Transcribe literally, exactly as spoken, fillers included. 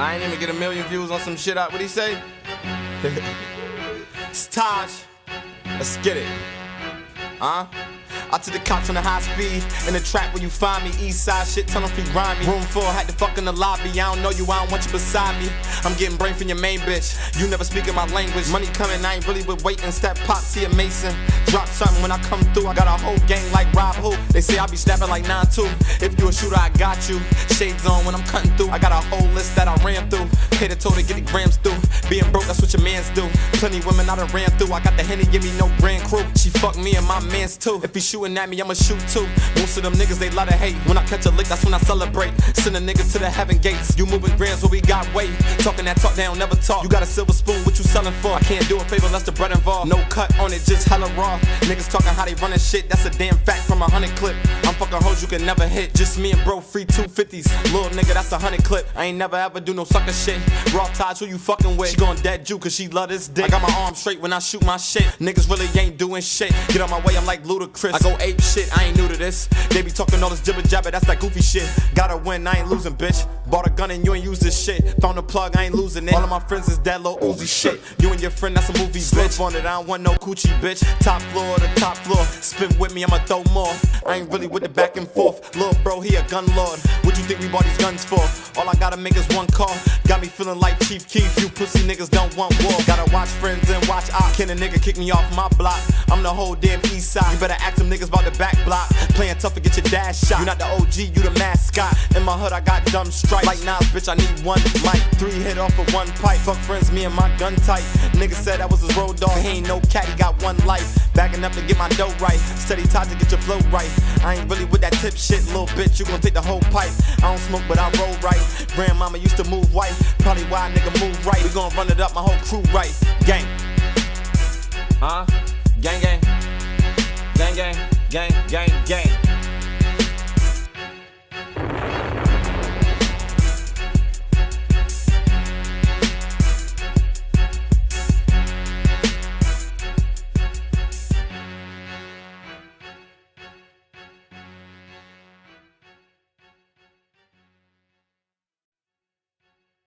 I ain't even get a million views on some shit out. What'd he say? It's Taj. Let's get it. Huh? I took the cops on the high speed in the trap where you find me. East side shit, tunnel feet grimy. Room four, had to fuck in the lobby. I don't know you, I don't want you beside me. I'm getting brain from your main bitch. You never speaking my language. Money coming, I ain't really with waiting. Step pop, see a Mason. Drop something when I come through. I got a whole gang like Rob Who. They say I be snapping like nine two. If you a shooter, I got you. Shades on when I'm cutting through. I got a whole list that I ran through. Pay the toll to get the grams through. Being broke, that's what your mans do. Plenty women I done ran through. I got the Henny, give me no grand crew. She fuck me and my mans too. If he shooting at me, I'ma shoot too. Most of them niggas, they love to hate. When I catch a lick, that's when I celebrate. Send a nigga to the heaven gates. You moving grams where we got weight. Talking that talk, they don't never talk. You got a silver spoon, what you selling for? I can't do a favor unless the bread involved. No cut on it, just hella raw. Niggas talking how they running shit, that's a damn fact from a hundred clip. I'm fucking hoes you can never hit. Just me and bro, free two fifties. Little nigga, that's a hundred clip. I ain't never ever do no sucker shit. Raw Taj, who you fucking with? She gon' dead you cause she love this dick. I got my arm straight when I shoot my shit. Niggas really ain't doing shit. Get on my way, I'm like Ludacris. I go ape shit, I ain't new to this. They be talking all this jibber jabber, that's that goofy shit. Gotta win, I ain't losing, bitch. Bought a gun and you ain't use this shit. Found a plug, I ain't losing it. All of my friends is that little Uzi shit. You and your friend, that's a movie, bitch. On it, I don't want no coochie, bitch. Top floor to top floor. Spin with me, I'ma throw more. I ain't really with the back and forth. Little bro, he a gun lord. What you think we bought these guns for? All I gotta make is one call. Got me feeling like Chief Keef. You pussy niggas don't want war. Gotta watch friends and watch ops. Can a nigga kick me off my block? I'm the whole damn east side. You better ask them niggas about the back block. Playing tough to get your dash shot. You not the O G, you the mascot. In my hood, I got dumb stripes. Like Nas, bitch, I need one mic. Three hit off of one pipe. Fuck friends, me and my gun tight. Nigga said that was his road dog. He ain't no cat, he got one life. Backing up to get my dough right. Steady Taj to get your flow right. I ain't really with that tip shit, little bitch. You gon' take the whole pipe. I don't smoke, but I roll right. Grandmama used to move white. Probably why a nigga move right. We gon' run it up, my whole crew right. Gang. Huh? Gang, gang. Gang, gang. Gang, gang, gang.